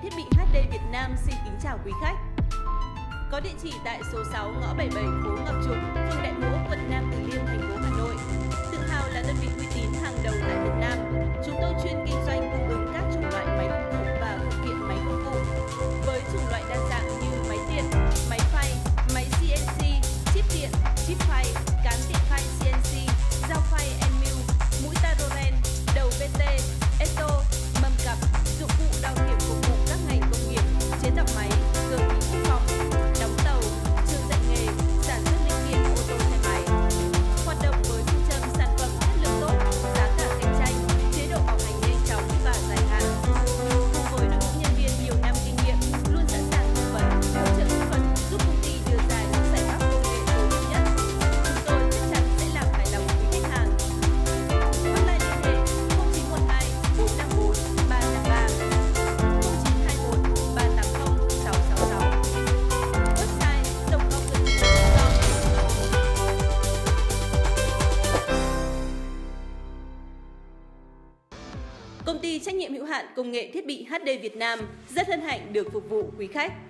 Thiết bị HD Việt Nam xin kính chào quý khách. Có địa chỉ tại số 6 ngõ 77 phố Ngọc Trục, phường Đại Mỗ, quận Nam Từ Liêm, thành phố Hà Nội. Tự hào là đơn vị uy tín hàng đầu tại Việt Nam. Chúng tôi chuyên kinh doanh cung ứng các chủng loại máy công cụ và phụ kiện máy công cụ với chủng loại đa dạng như máy tiện, máy phay, máy CNC, chip tiện, chip phay, cán tiện phay CNC, dao phay Enmill, mũi Taroren, đầu VT, Eto, mâm cặp, dụng cụ đo kiểm phục vụ các ngành công nghiệp, chế tạo máy, cơ khí quốc phòng, đóng tàu, trường dạy nghề, sản xuất linh kiện ô tô xe máy. Hoạt động với phương châm sản phẩm chất lượng tốt, giá cả cạnh tranh, chế độ bảo hành nhanh chóng và dài hạn. Cùng với đội ngũ nhân viên nhiều năm kinh nghiệm, luôn sẵn sàng tư vấn, hỗ trợ kỹ thuật, giúp công ty đưa ra những giải pháp công nghệ tối ưu nhất. Chúng tôi chắc chắn sẽ làm hài lòng quý khách hàng. Hotline liên hệ 0912 454 353 0921 380 666. Website dongcongconsulting.com. Công ty trách nhiệm hữu hạn công nghệ thiết bị HD Việt Nam rất hân hạnh được phục vụ quý khách.